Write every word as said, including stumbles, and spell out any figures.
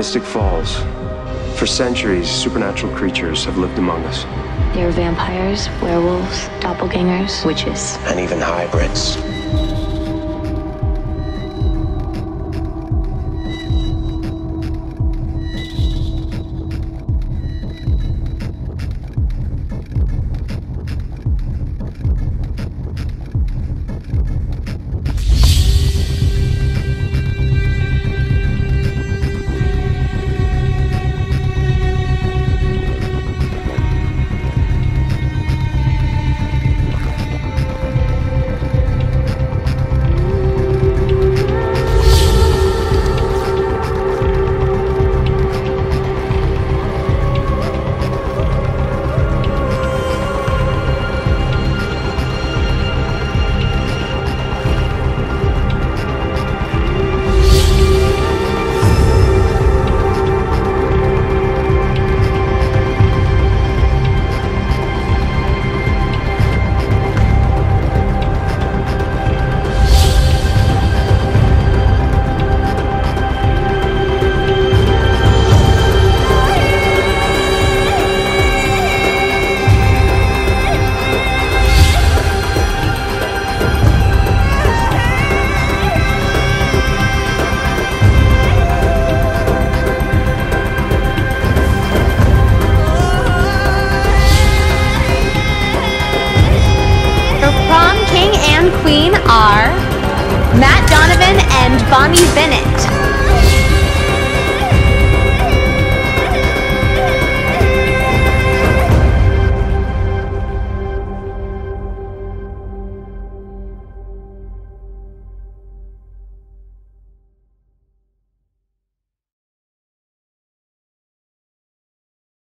Mystic Falls. For centuries, supernatural creatures have lived among us. There are vampires, werewolves, doppelgangers, witches. And even hybrids. Queen are Matt Donovan and Bonnie Bennett.